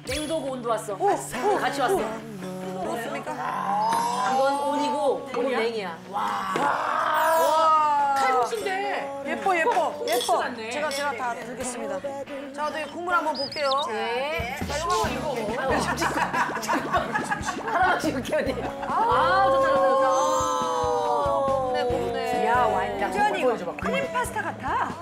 냉도고 온도 왔어. 같이 왔어. 그렇습니까? 이건 온이고 이건 냉이야. 칼국수인데. 예뻐. 같네. 제가 다 드리겠습니다. 자, 어떻게 국물 한번 볼게요. 네. 자, 이거 하나만 찍을게요, 언니. 좋다. 먹네. 야, 완전 이거 보여줘봐. 크림 파스타 같아.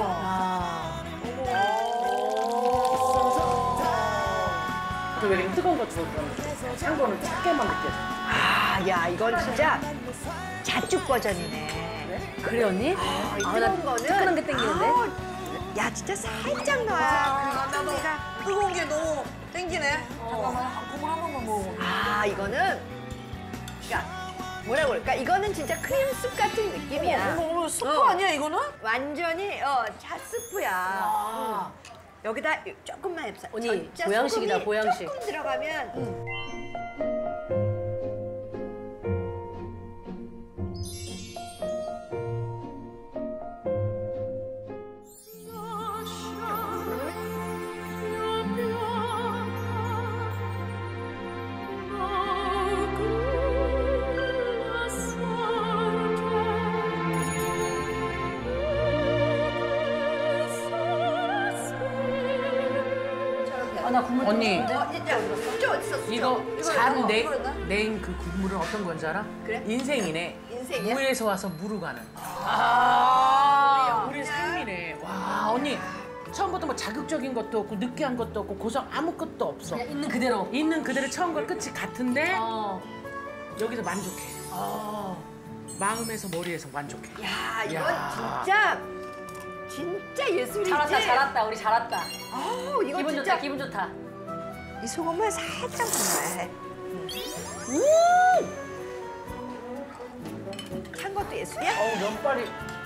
왜 이렇게 뜨거운 거 주고 찬 거는 작게만 느껴져. 야, 이건 진짜 자축 버전이네. 그래, 언니? 뜨거운 거는 뜨끈한 게 땡기는데? 야, 진짜 살짝 넣어야 그 크기가. 뜨거운 게 너무 땡기네. 잠깐만, 국물 한 번만 먹어볼게. 이거는 그러니까 뭐라 그럴까? 이거는 진짜 크림숲 같은 느낌이야. 어머, 스프 아니야, 이거는? 완전히 잣스프야. 여기다 조금만 해보자. 언니, 진짜 보양식이다, 소금이 보양식. 조금 들어가면 나 국물 언니, 이거 잔 냉 그 국물은 어떤 건지 알아? 그래? 인생이네. 인생이야? 무에서 와서 무로 가는. 우리 삶이네. 와, 언니. 처음부터 뭐 자극적인 것도 없고 느끼한 것도 없고 고성 아무것도 없어. 그냥 있는 그대로. 있는 그대로 처음과 끝이 같은데 여기서 만족해. 마음에서 머리에서 만족해. 야, 이건 야. 진짜 예술이지. 잘했다. 우리 잘했다. 이거 기분 진짜 좋다, 기분 좋다. 이 소금을 살짝 넣어야 해. 찬 것도 예술이야? 면발이